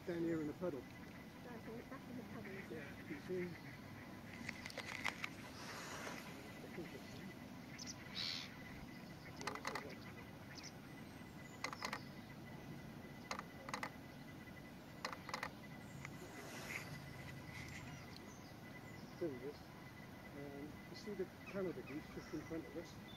down here in the puddle. Right, so it's back in the puddle, is it? Yeah, you see? There he is. You see the Canada goose just in front of us?